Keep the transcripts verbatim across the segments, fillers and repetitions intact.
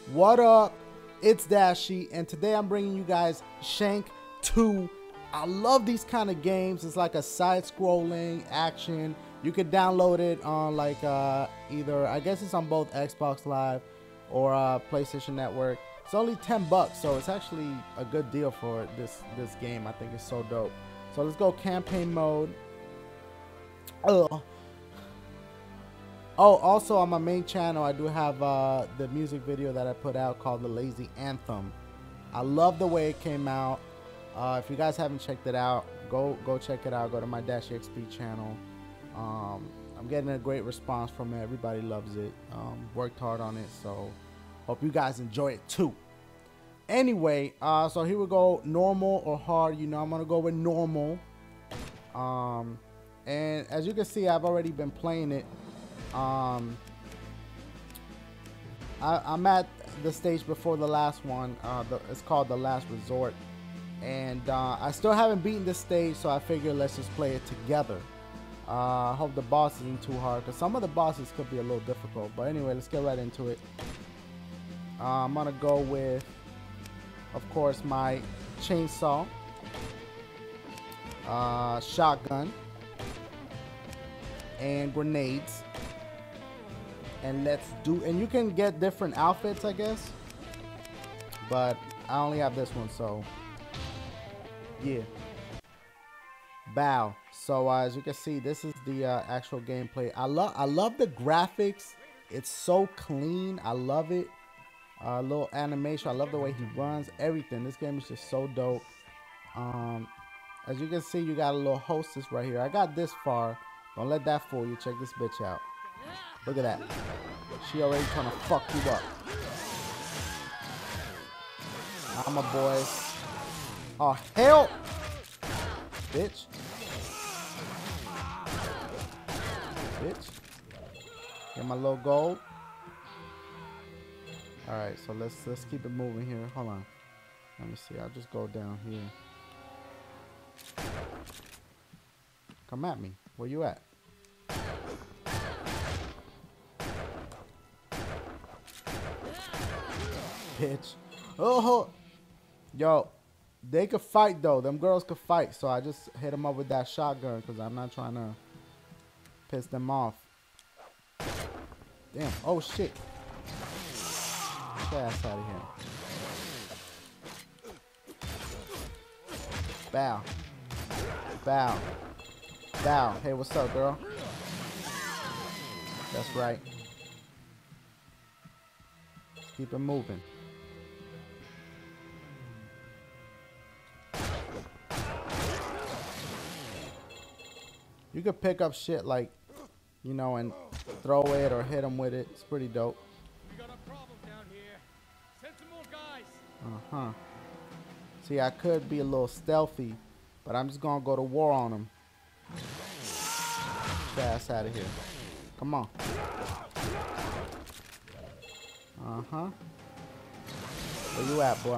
What up? It's Dashie, and today I'm bringing you guys Shank two. I love these kind of games. It's like a side-scrolling action. You could download it on like uh, either, I guess it's on both Xbox Live or uh, PlayStation Network. It's only ten bucks, so it's actually a good deal for this this game. I think it's so dope. So let's go campaign mode. Ugh. Oh, also on my main channel, I do have uh, the music video that I put out called The Lazy Anthem. I love the way it came out. Uh, if you guys haven't checked it out, go go check it out. Go to my Dashie X P channel. Um, I'm getting a great response from it. Everybody loves it. Um, worked hard on it, so hope you guys enjoy it too. Anyway, uh, so here we go. Normal or hard? You know, I'm gonna go with normal. Um, and as you can see, I've already been playing it. Um, I, I'm at the stage before the last one. Uh, the, it's called The Last Resort, and uh, I still haven't beaten this stage, so I figured let's just play it together. Uh, I hope the boss isn't too hard, because some of the bosses could be a little difficult. But anyway, let's get right into it. Uh, I'm gonna go with, of course, my chainsaw, uh, shotgun, and grenades. And let's do, and you can get different outfits, I guess, but I only have this one, so yeah. Bow. So uh, as you can see, this is the uh, actual gameplay. I love, I love the graphics. It's so clean. I love it. A uh, little animation. I love the way he runs. Everything. This game is just so dope. Um, as you can see, you got a little hostess right here. I got this far. Don't let that fool you. Check this bitch out. Look at that. She already trying to fuck you up. I'm a boy. Oh, hell! Bitch. Bitch. Get my little gold. Alright, so let's let's keep it moving here. Hold on. Let me see. I'll just go down here. Come at me. Where you at? Bitch. Oh, yo, they could fight though. Them girls could fight, so I just hit them up with that shotgun because I'm not trying to piss them off. Damn. Oh shit. Get your ass out of here. Bow. Bow. Bow. Hey, what's up, girl? That's right. Let's keep it moving. You could pick up shit like, you know, and throw it or hit them with it. It's pretty dope. We got a problem down here. Send some more guys. Uh-huh. See, I could be a little stealthy, but I'm just gonna go to war on them. Get your ass out of here. Come on. Uh-huh. Where you at, boy?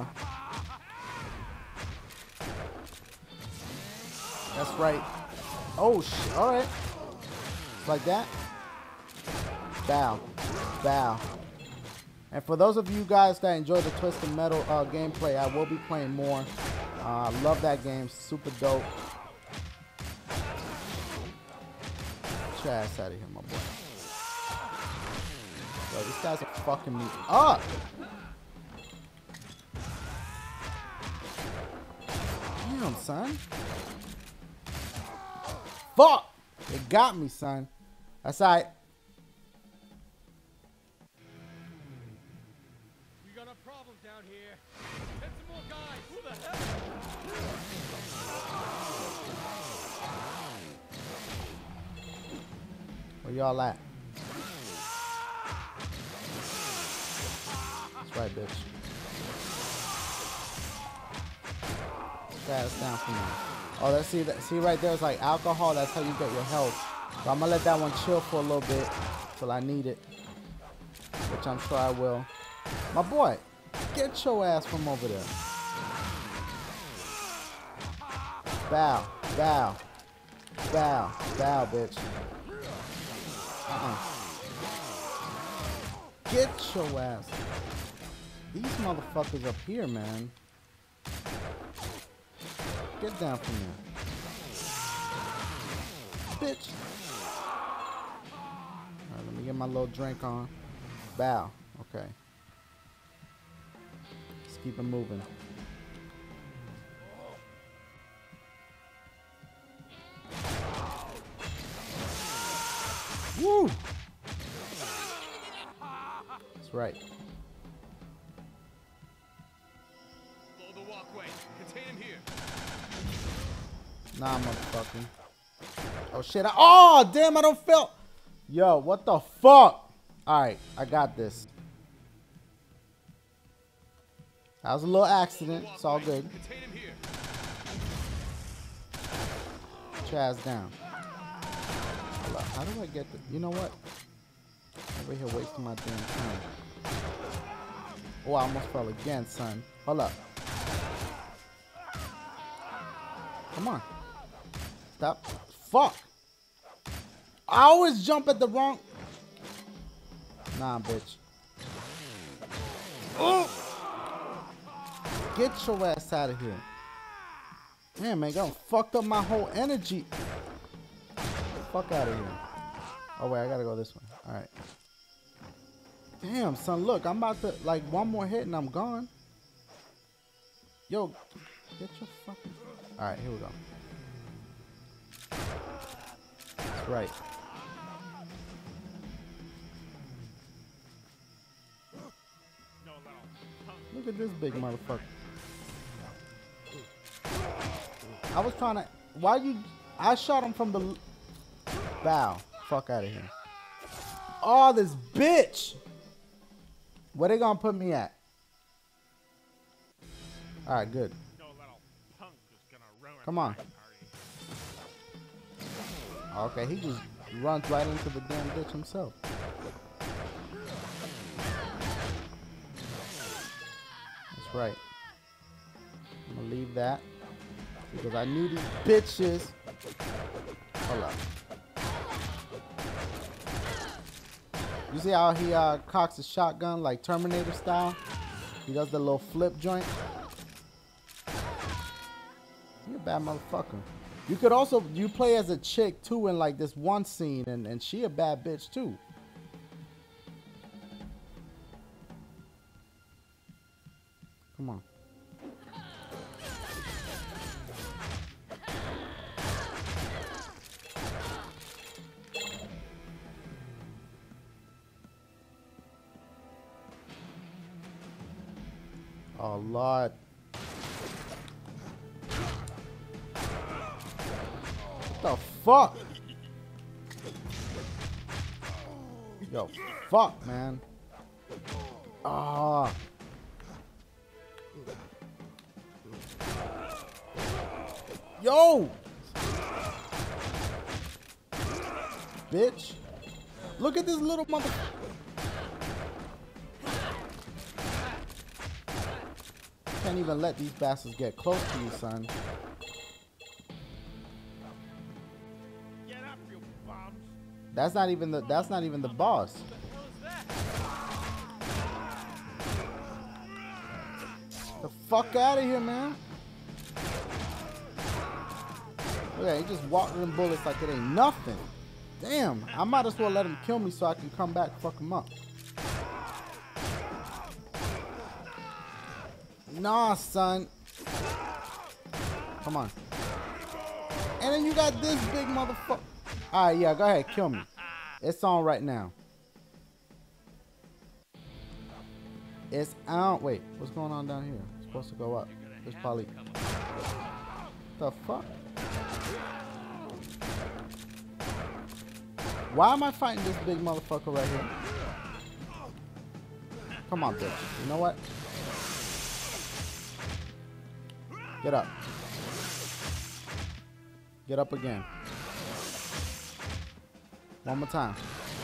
That's right. Oh, shit. All right. Like that. Bow. Bow. And for those of you guys that enjoy the Twisted Metal uh, gameplay, I will be playing more. I uh, love that game. Super dope. Get your ass out of here, my boy. Yo, these guys are fucking me up. Damn, son. Fuck! It got me, son. That's alright. We got a problem down here. Send some more guys. Who the hell? Where y'all at? That's right, bitch. That's down for me. Oh, let's see that. See right there, it's like alcohol. That's how you get your health. So I'm gonna let that one chill for a little bit till I need it, which I'm sure I will. My boy, get your ass from over there. Bow, bow, bow, bow, bitch. Uh-uh. Get your ass. these motherfuckers up here, man. Get down from there. Bitch. Alright, let me get my little drink on. Bow. Okay. Let's keep it moving. Woo! That's right. Blow the walkway. Contain him here. Nah, motherfucker. Oh shit! I, oh damn! I don't feel. Yo, what the fuck? All right, I got this. That was a little accident. It's all good. Contain him here. Put your ass down. Hold up. How do I get the? You know what? Over here wasting my damn time. Oh, I almost fell again, son. Hold up. Come on. Stop. Fuck. I always jump at the wrong. Nah, bitch. Oh! Get your ass out of here. Man, man, got fucked up my whole energy. Get the fuck out of here. Oh, wait, I gotta go this way. Alright. Damn, son, look, I'm about to, like, one more hit and I'm gone. Yo, get your fucking... Alright, here we go. That's right. Look at this big motherfucker. I was trying to... Why you... I shot him from the... Bow. Fuck out of here. Oh, this bitch! Where they gonna put me at? Alright, good. Come on. Okay, he just runs right into the damn ditch himself. That's right. I'm gonna leave that. Because I knew these bitches. Hold up. You see how he uh, cocks a shotgun like Terminator style? He does the little flip joint. You're a bad motherfucker. You could also, you play as a chick too in like this one scene, and, and she a bad bitch too. Come on. Oh, Lord. What the fuck? Yo, fuck, man. Ah. Yo! Bitch. Look at this little mother... Can't even let these bastards get close to you, son. Get up, you bums. That's not even the that's not even the boss. The fuck out of here, man. Look at, he just walked them bullets like it ain't nothing. Damn, I might as well let him kill me so I can come back and fuck him up. Nah, son. Come on. And then you got this big motherfucker. Alright, yeah, go ahead, kill me. It's on right now. It's out. Wait, what's going on down here? It's supposed to go up. There's probably... The fuck? Why am I fighting this big motherfucker right here? Come on, bitch. You know what? Get up. Get up again. One more time.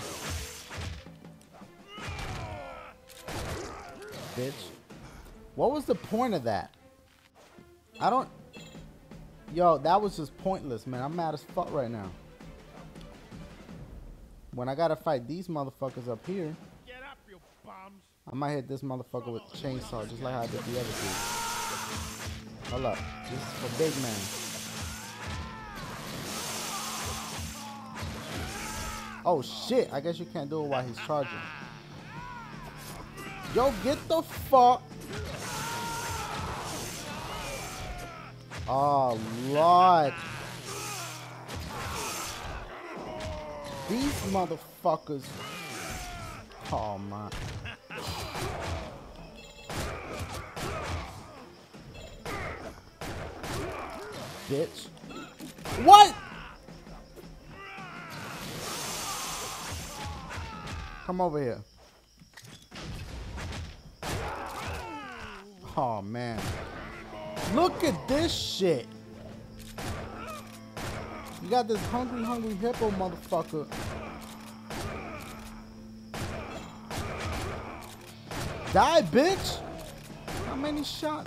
Bitch. What was the point of that? I don't... Yo, that was just pointless, man. I'm mad as fuck right now. When I gotta fight these motherfuckers up here. Get up, you bums. I might hit this motherfucker with a chainsaw just like I did the other dude. Hold up. This is for big man. Oh shit, I guess you can't do it while he's charging. Yo, get the fuck. Oh Lord. These motherfuckers. Oh man. Bitch. What? Come over here. Oh man. Look at this shit. You got this hungry, hungry hippo motherfucker. Die, bitch. How many shots?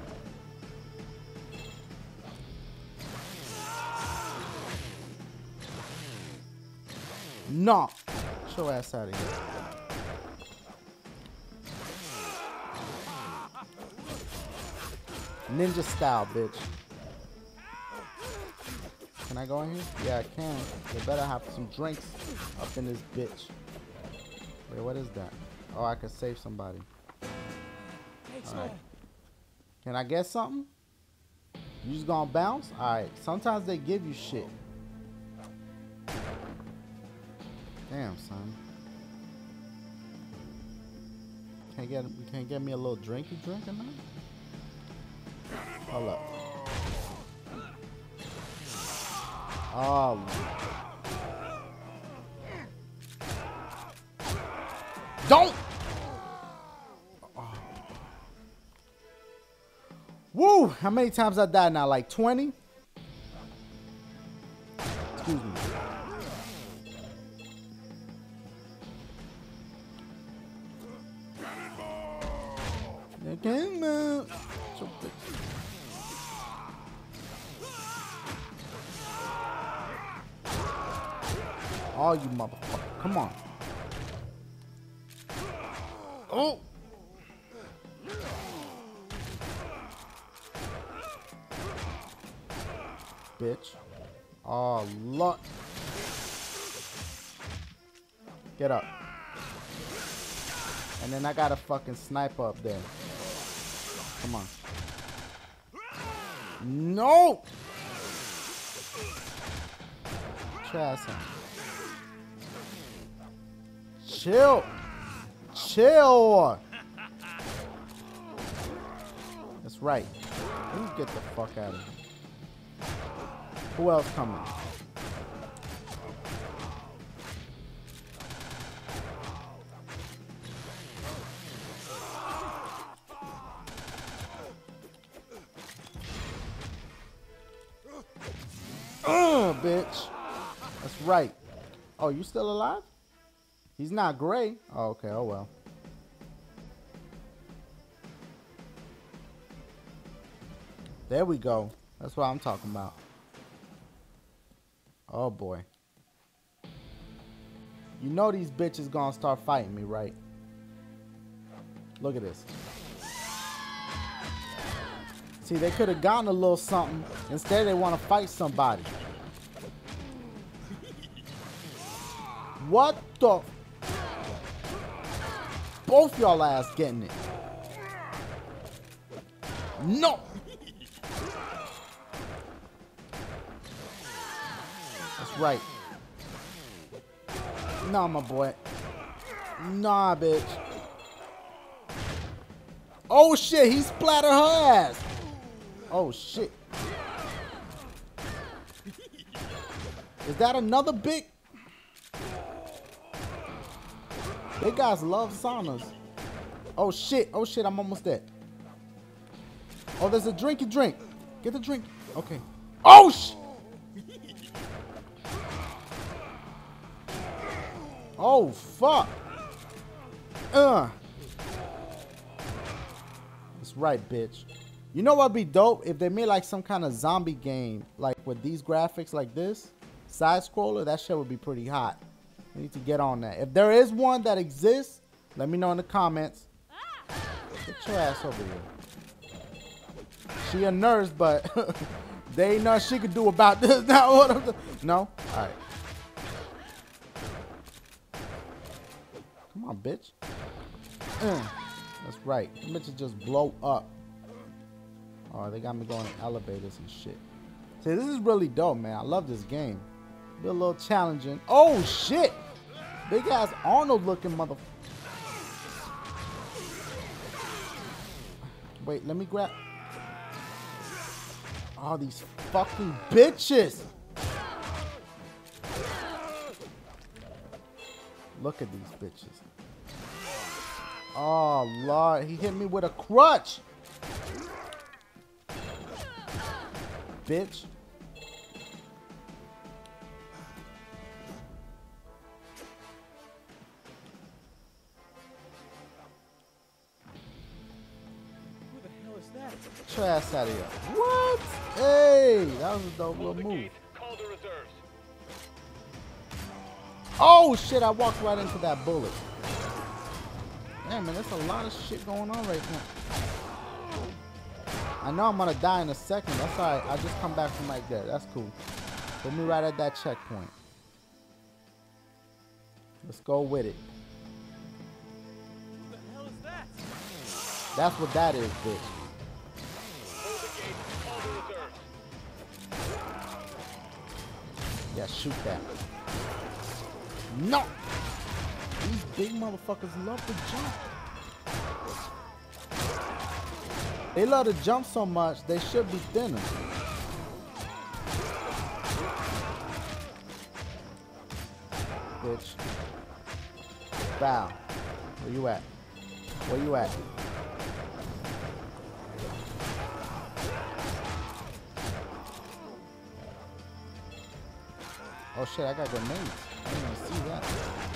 No. Get your ass out of here. Ninja style, bitch. Can I go in here? Yeah, I can. They better have some drinks up in this bitch. Wait, what is that? Oh, I can save somebody. Alright. Can I get something? You just gonna bounce? Alright. Sometimes they give you shit. Damn, son. Can't get, you can't get me a little drinky drink or nothing? Hold up. Oh. Don't! Oh. Woo! How many times I died now? Like twenty? Excuse me. Okay, man. So big. Oh, you motherfucker. Come on. Oh. Bitch. Oh, look. Get up. And then I got a fucking sniper up there. Come on. No! Trash him. Chill. Chill. That's right. You get the fuck out of here. Who else coming? Uh, bitch. That's right. Oh, you still alive? He's not gray. Oh, okay. Oh, well. There we go. That's what I'm talking about. Oh, boy. You know these bitches gonna start fighting me, right? Look at this. See, they could have gotten a little something. Instead, they want to fight somebody. What the? Both y'all ass getting it. No. That's right. Nah, my boy. Nah, bitch. Oh, shit. He splattered her ass. Oh, shit. Is that another big? Big guys love saunas. Oh, shit. Oh, shit. I'm almost dead. Oh, there's a drinky drink. Get the drink. Okay. Oh, sh. Oh, fuck. Uh. That's right, bitch. You know what'd be dope? If they made like some kind of zombie game, like with these graphics like this, side scroller, that shit would be pretty hot. We need to get on that. If there is one that exists, Let me know in the comments. Get your ass over here. She a nurse, but there ain't nothing she could do about this. Now what? I'm no. All right. Come on, bitch. Mm. That's right. Them bitches just blow up. Oh, they got me going in elevators and shit. See, this is really dope, man. I love this game. Be a little challenging. Oh shit! Big ass Arnold looking mother. Wait, let me grab. Oh, these fucking bitches! Look at these bitches. Oh Lord, he hit me with a crutch. Bitch. Get your ass out of here. What? Hey, that was a dope little move. Oh shit, I walked right into that bullet. Damn, man, there's a lot of shit going on right now. I know I'm gonna die in a second. That's alright. I'll just come back from right there. That's cool. Put me right at that checkpoint. Let's go with it. Who the hell is that? That's what that is, bitch. Yeah, shoot that. No! These big motherfuckers love to jump. They love to jump so much, they should be thinner. Bitch. Bow. Where you at? Where you at? Oh shit, I got grenades. I didn't even see that.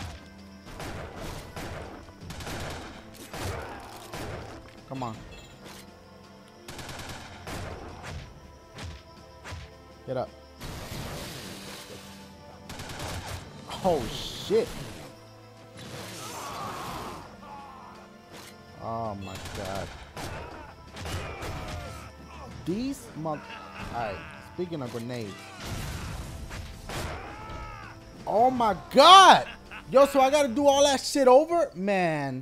Come on. Get up. Oh shit. Oh my god. These month. Alright, speaking of grenades. Oh my god! Yo, so I gotta do all that shit over? Man.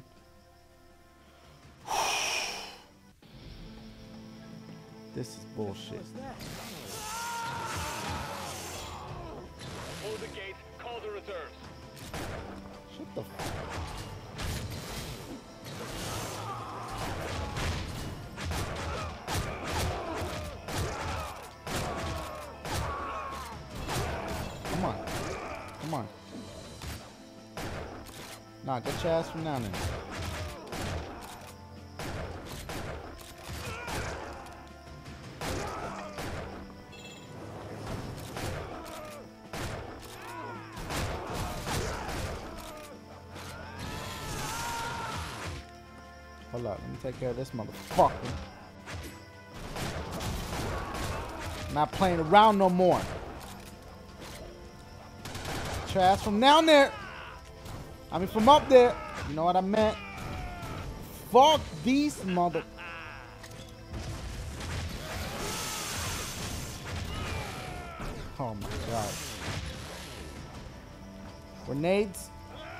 This is bullshit. Hold the gate, call the reserves. Shut the fuck. Come on. Come on. Nah, get your ass from down there. Hold up, let me take care of this motherfucker. Not playing around no more. Get your ass from down there. I mean from up there. You know what I meant? Fuck these mother... Oh my god. Grenades.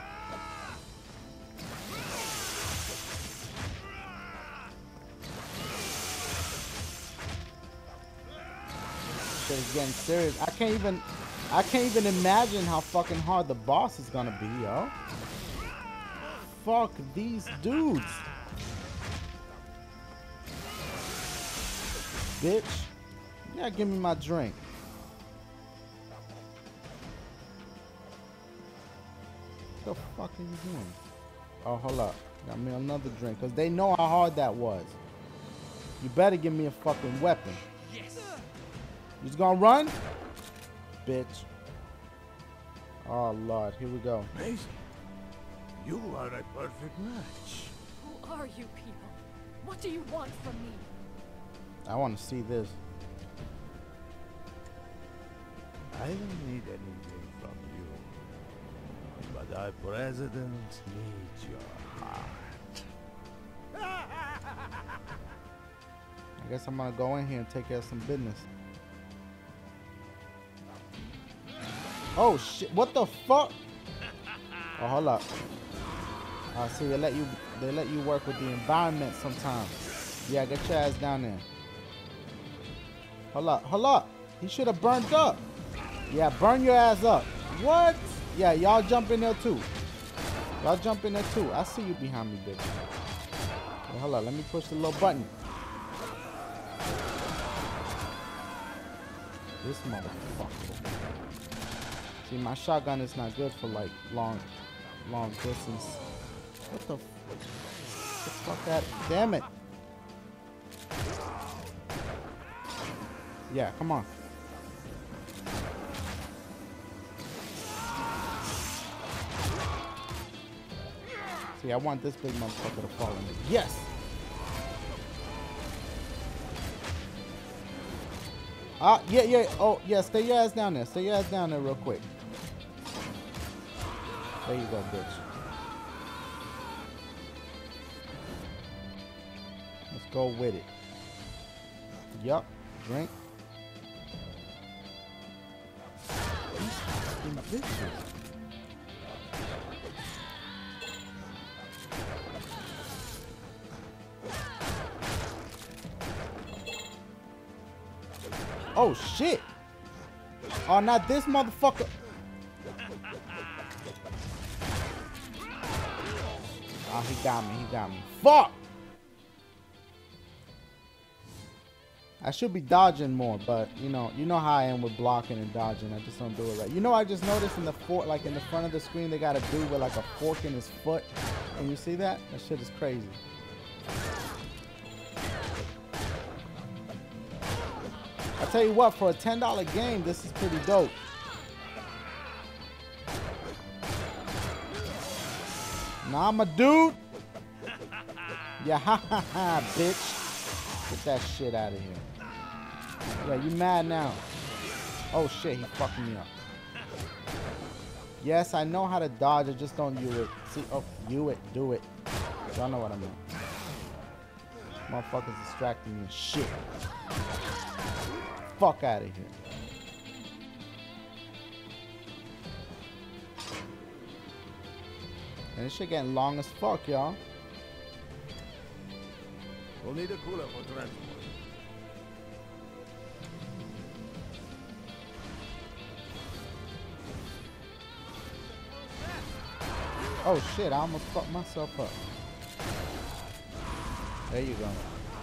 Shit is getting serious. I can't even I can't even imagine how fucking hard the boss is gonna be, yo. Fuck these dudes. Bitch. You gotta give me my drink. What the fuck are you doing? Oh, hold up. Got me another drink. Because they know how hard that was. You better give me a fucking weapon. Yes. You just gonna run? Bitch. Oh, Lord. Here we go. Maisie, you are a perfect match. Who are you people? What do you want from me? I want to see this. I don't need anything from you. But Thy president needs your heart. I guess I'm gonna go in here and take care of some business. Oh shit! What the fuck? Oh, hold up. Uh, see, they let you they let you work with the environment sometimes. Yeah, get your ass down there. Hold up, hold up. He should have burnt up. Yeah, burn your ass up. What? Yeah, y'all jump in there too. Y'all jump in there too. I see you behind me, bitch. Well, hold up, let me push the little button. This motherfucker. See, my shotgun is not good for like long, long distance. What the, f the fuck that? Damn it. Yeah, come on. See, I want this big motherfucker to fall in it. Yes! Ah, yeah, yeah. Oh, yeah, stay your ass down there. Stay your ass down there real quick. There you go, bitch. Let's go with it. Yup. Drink. These fucking bitches. Oh shit! Oh, not this motherfucker! Oh, he got me. He got me. Fuck! I should be dodging more, but you know, you know how I am with blocking and dodging. I just don't do it right. You know, I just noticed in the fork, like in the front of the screen, they got a dude with like a fork in his foot. Can you see that? That shit is crazy. I tell you what, for a ten dollar game, this is pretty dope. Nah, I'm a dude. Yeah, ha ha ha, bitch. Get that shit out of here. Yeah, you mad now? Oh shit, he fucking me up. Yes, I know how to dodge. I just don't do it. See, oh, you it, do it. Y'all know what I mean. Motherfuckers distracting me and shit. Fuck out of here. And this shit getting long as fuck, y'all. We'll need a cooler for transport. Oh shit, I almost fucked myself up. There you go.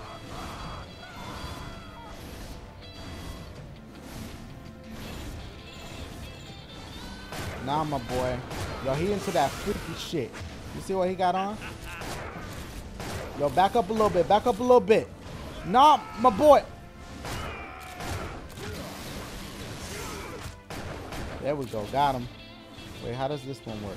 Nah, my boy. Yo, he into that freaky shit. You see what he got on? Yo, back up a little bit. Back up a little bit. Nah, my boy. There we go. Got him. Wait, how does this one work?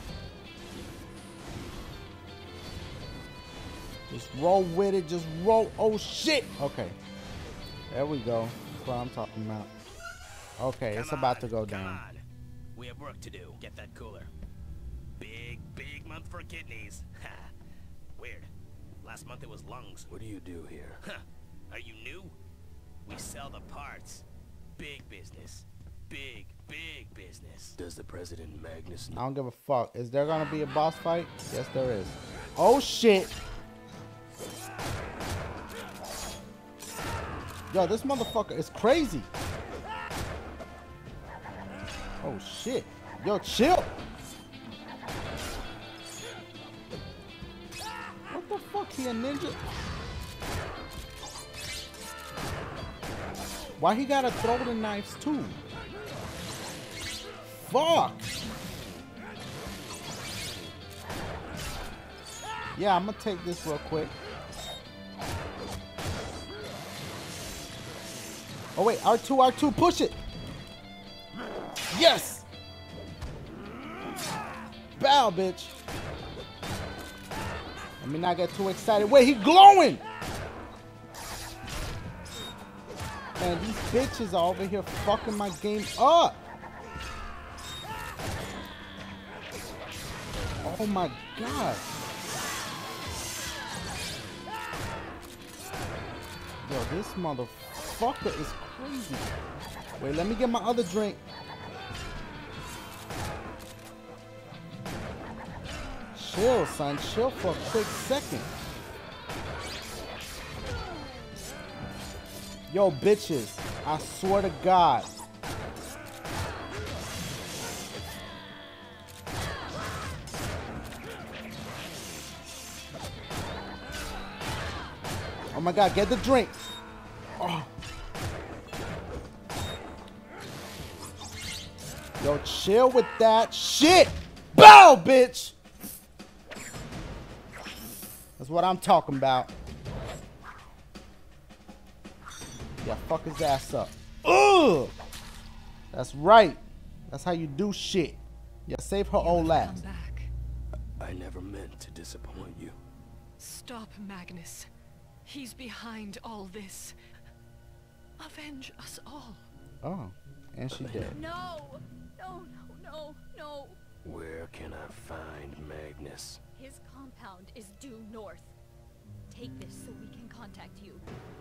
Just roll with it. Just roll. Oh, shit. Okay. There we go. That's what I'm talking about. Okay, it's about to go down. We have work to do. Get that cooler. Big, big month for kidneys. Ha. Weird. Last month it was lungs. What do you do here? Huh. Are you new? We sell the parts. Big business. Big, big business. Does the President Magnus I know? don't give a fuck. Is there gonna be a boss fight? Yes, there is. Oh shit! Yo, this motherfucker is crazy. Oh shit. Yo, chill. What the fuck? He a ninja? Why he gotta throw the knives too? Fuck. Yeah, I'm gonna take this real quick. Oh wait, R two, R two, push it. Yes! Bow, bitch. Let me not get too excited. Wait, he glowing! Man, these bitches are over here fucking my game up. Oh my god. Yo, this motherfucker is crazy. Wait, let me get my other drink. Chill, son. Chill for a quick second. Yo, bitches. I swear to God. Oh my God, get the drink. Oh. Yo, chill with that shit. Bow, bitch. That's what I'm talking about. Yeah, fuck his ass up. Ugh. That's right. That's how you do shit. Yeah, save her old ass. Come back. I never meant to disappoint you. Stop, Magnus. He's behind all this. Avenge us all. Oh, and she dead. No! No, no, no, no. Where can I find Magnus? His compound is due north. Take this so we can contact you.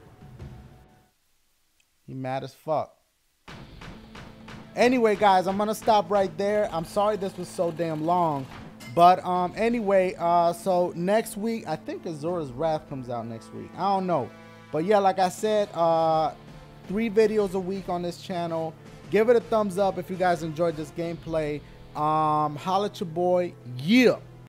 He mad as fuck. Anyway, guys, I'm gonna stop right there. I'm sorry this was so damn long. But um, anyway, uh, so next week, I think Azora's Wrath comes out next week. I don't know. But yeah, like I said, uh, three videos a week on this channel. Give it a thumbs up if you guys enjoyed this gameplay. Um, holla at your boy. Yeah.